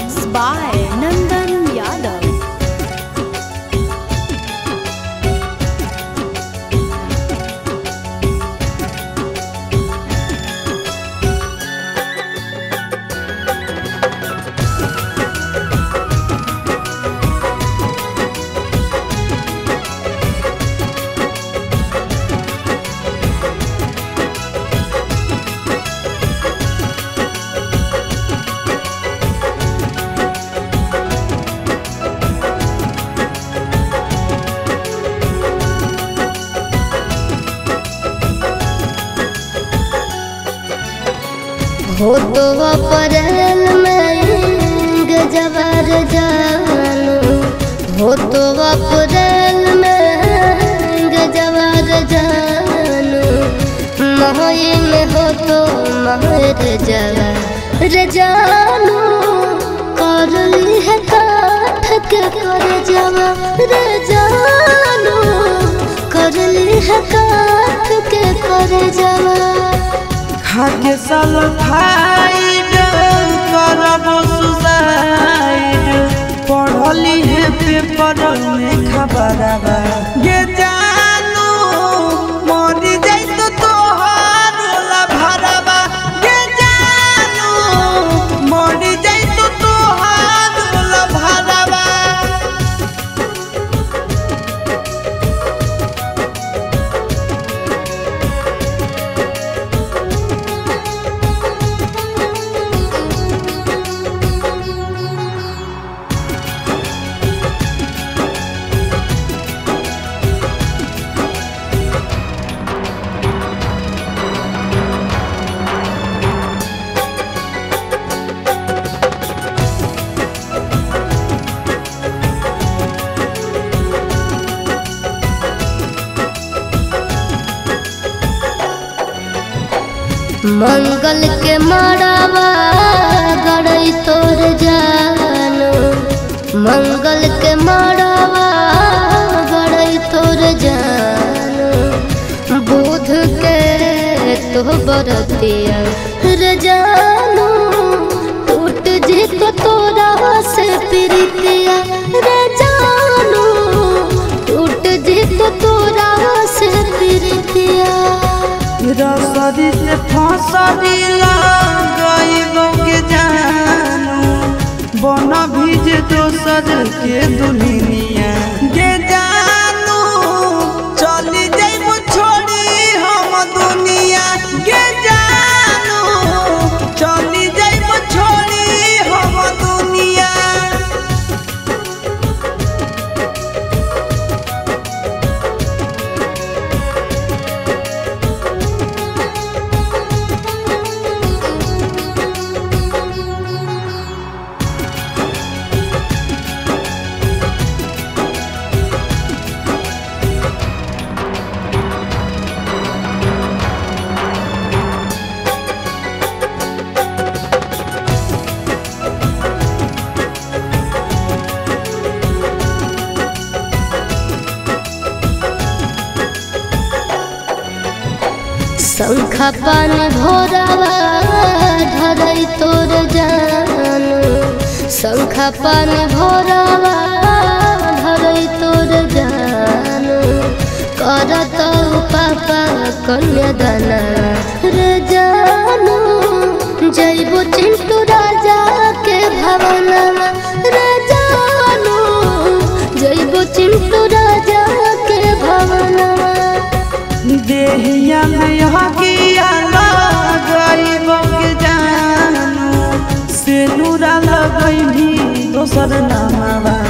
Mixed by Nandan Yadav. हो तो अप्रैल में गजबर जानू, हो तो अप्रैल में गजबर जानू, मई में हो तो महर जवार जानू, कर ली है काठ के कर जवार जानू, कर ली है काठ के कर जवार। खाके सल्फाइड करब सुसाइड, पढ़ली है पेपर में खबरवा ये जानू, मरी जाई तो तोहार भरवा ये जानू, मरी जाई तो तोहार भरवा। मंगल के मड़ावा गड़ई तोर जानू, मंगल के मड़ावा गड़ई तोर जानू, बुध के तो बरतिया रे जानू, टूट जी तो तोरा से प्रीतिया रे जानू, टूट जी तो तोरा से प्रीतिया। रसरी से फसरी लगाइबो के जानू, बना भीज दोसर के दुनिया के जानू, चली जाइबो छोड़ी हम दुनिया के जानू, चली जाइबो छोड़ी हम दुनिया। शंखा पान भोरावा धरई तोर जानू, शंखा पान भोरावा धरई तोर जानू, करत पापा कन्यादान रे जानू, जइबो चिंटू राजा के भवनवा रे जानू, जइबो चिंटू राजा के भवनवा। देहिया में हकिया लगाइबो के जानू, से नूरा लगैभी दोसर नामवा